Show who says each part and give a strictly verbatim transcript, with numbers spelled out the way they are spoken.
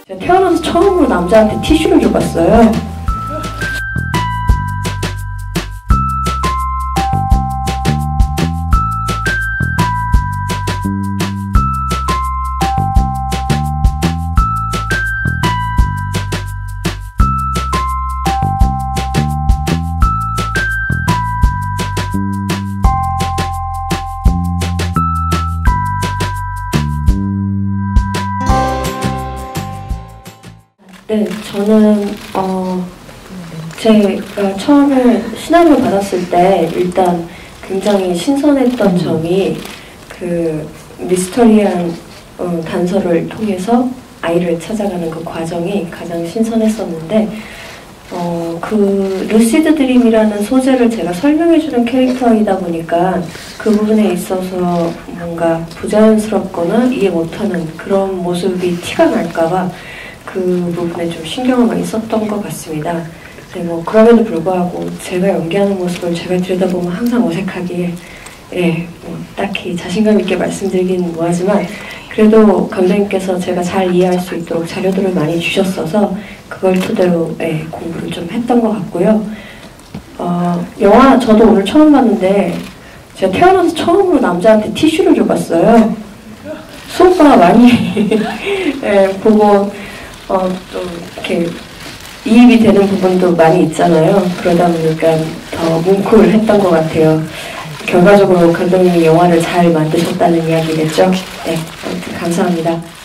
Speaker 1: 제가 태어나서 처음으로 남자한테 티슈를 줘봤어요. 네, 저는 어, 제가 처음에 신앙을 받았을 때 일단 굉장히 신선했던 점이 그 미스터리한 어, 단서를 통해서 아이를 찾아가는 그 과정이 가장 신선했었는데 어, 그 루시드 드림이라는 소재를 제가 설명해주는 캐릭터이다 보니까 그 부분에 있어서 뭔가 부자연스럽거나 이해 못하는 그런 모습이 티가 날까봐 그 부분에 좀 신경을 많이 썼던 것 같습니다. 네, 뭐 그럼에도 불구하고 제가 연기하는 모습을 제가 들여다보면 항상 어색하기에 예, 뭐 딱히 자신감 있게 말씀드리긴 뭐하지만 그래도 감독님께서 제가 잘 이해할 수 있도록 자료들을 많이 주셨어서 그걸 토대로 예, 공부를 좀 했던 것 같고요. 어, 영화 저도 오늘 처음 봤는데 제가 태어나서 처음으로 남자한테 티슈를 줘봤어요. 수오빠가 많이 예, 보고 어, 또 이렇게 이입이 되는 부분도 많이 있잖아요. 그러다 보니까 더 뭉클했던 것 같아요. 결과적으로 감독님이 영화를 잘 만드셨다는 이야기겠죠? 네, 아무튼 감사합니다.